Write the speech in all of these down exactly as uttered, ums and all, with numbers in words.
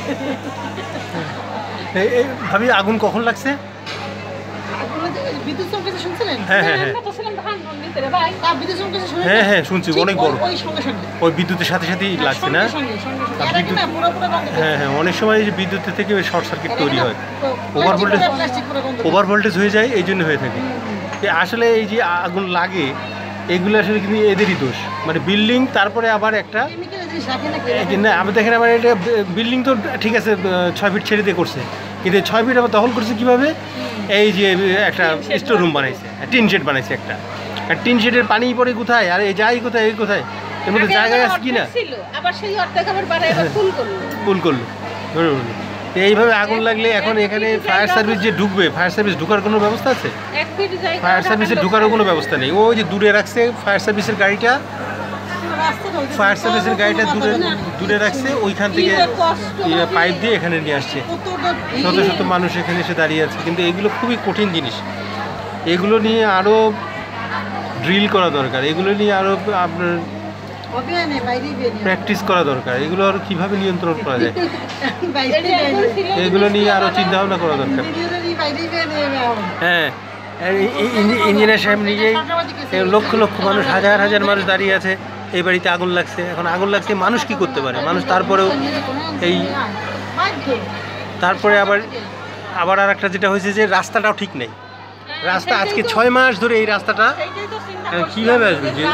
ভাবি আগুন কখন লাগছে? হ্যাঁ হ্যাঁ হ্যাঁ হ্যাঁ হ্যাঁ শুনছি, অনেক বড়। ওই বিদ্যুতের সাথে সাথেই লাগছে না? হ্যাঁ হ্যাঁ, অনেক সময় যে বিদ্যুতের থেকে শর্ট সার্কিট তৈরি হয়, ওভার ভোল্টেজ ওভার ভোল্টেজ হয়ে যায়, এই জন্য হয়ে থাকে। আসলে এই যে আগুন লাগে এগুলো আসলে কিন্তু এদেরই দোষ, মানে বিল্ডিং তারপরে আবার একটা না আমি দেখেন আবার এটা বিল্ডিং তো ঠিক আছে ছয় ফিট ছেড়ে দিয়ে করছে, কিন্তু ছয় ফিট আবার দখল করছে কীভাবে? এই যে একটা স্টোর রুম বানাইছে, টিন শেড বানাইছে একটা, আর টিন শেডের পানি পড়ে কোথায়, আর এই যাই কোথায় এই কোথায়, এর মধ্যে জায়গায় আছে কি না, ফুল করলো ধরে বললো। এইভাবে আগুন লাগলে এখন এখানে ফায়ার সার্ভিস যে ঢুকবে, ফায়ার সার্ভিস ঢুকার কোনো ব্যবস্থা আছে? ফায়ার সার্ভিসের ঢুকারও কোনো ব্যবস্থা নেই। ওই যে দূরে রাখছে ফায়ার সার্ভিসের গাড়িটা, ফায়ার সার্ভিসের গাড়িটা দূরে দূরে রাখছে, ওইখান থেকে পাইপ দিয়ে এখানে নিয়ে আসছে। শত শত মানুষ এখানে এসে দাঁড়িয়ে আছে। কিন্তু এগুলো খুবই কঠিন জিনিস, এগুলো নিয়ে আরও ড্রিল করা দরকার, এগুলো নিয়ে আরও আপনার প্র্যাকটিস করা দরকার, এগুলো আরও কীভাবে নিয়ন্ত্রণ করা যায় এগুলো নিয়ে আরও চিন্তাভাবনা করা দরকার। হ্যাঁ, ইঞ্জিনিয়ার সাহেব নিজেই, লক্ষ লক্ষ মানুষ, হাজার হাজার মানুষ দাঁড়িয়ে আছে, এই বাড়িতে আগুন লাগছে, এখন আগুন লাগছে, মানুষ কি করতে পারে? মানুষ তারপরেও এই তারপরে আবার আবার আর একটা যেটা হয়েছে যে রাস্তাটাও ঠিক নেই, রাস্তা আজকে ছয় মাস ধরে এই রাস্তাটা কীভাবে আসবে? যে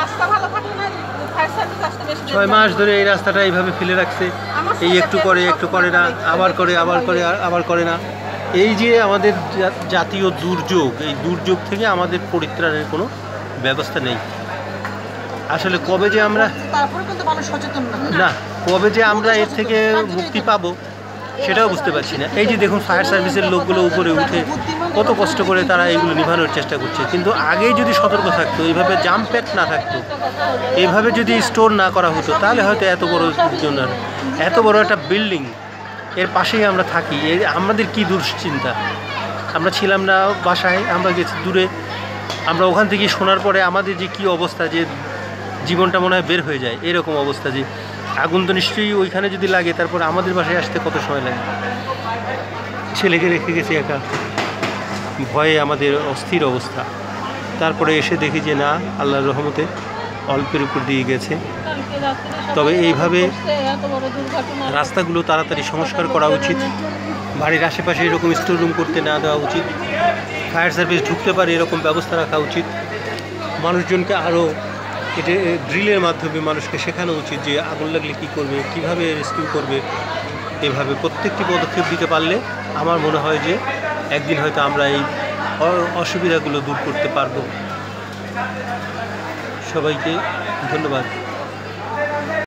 ছয় মাস ধরে এই রাস্তাটা এইভাবে ফেলে রাখছে, এই একটু করে একটু করে না, আবার করে আবার করে আবার করে না। এই যে আমাদের জাতীয় দুর্যোগ, এই দুর্যোগ থেকে আমাদের পরিত্রাণের কোনো ব্যবস্থা নেই। আসলে কবে যে আমরা না কবে যে আমরা এর থেকে মুক্তি পাবো সেটাও বুঝতে পারছি না। এই যে দেখুন ফায়ার সার্ভিসের লোকগুলো উপরে উঠে কত কষ্ট করে তারা এইগুলো নিভানোর চেষ্টা করছে, কিন্তু আগেই যদি সতর্ক থাকতো, এইভাবে জাম প্যাক না থাকতো, এইভাবে যদি স্টোর না করা হতো, তাহলে হয়তো এত বড় জন্য এত বড় একটা বিল্ডিং এর পাশেই আমরা থাকি, এই আমাদের কি দুশ্চিন্তা। আমরা ছিলাম না বাসায়, আমরা গেছি দূরে, আমরা ওখান থেকে শোনার পরে আমাদের যে কি অবস্থা, যে জীবনটা মনে হয় বের হয়ে যায় এরকম অবস্থা। যে আগুন তো নিশ্চয়ই ওইখানে যদি লাগে, তারপর আমাদের বাসায় আসতে কত সময় লাগে। ছেলেকে রেখে গেছি একা, ভয়ে আমাদের অস্থির অবস্থা। তারপরে এসে দেখি যে না, আল্লাহর রহমতে অল্পের উপর দিয়ে গেছে। তবে এইভাবে রাস্তাগুলো তাড়াতাড়ি সংস্কার করা উচিত, বাড়ির আশেপাশে এরকম স্টোর রুম করতে না দেওয়া উচিত, ফায়ার সার্ভিস ঢুকতে পারে এরকম ব্যবস্থা রাখা উচিত। মানুষজনকে আরও এটা ড্রিলের মাধ্যমে মানুষকে শেখানো উচিত যে আগুন লাগলে কী করবে, কীভাবে রেস্কিউ করবে। এভাবে প্রত্যেকটি পদক্ষেপ দিতে পারলে আমার মনে হয় যে একদিন হয়তো আমরা এই অসুবিধাগুলো দূর করতে পারবো। সবাইকে ধন্যবাদ।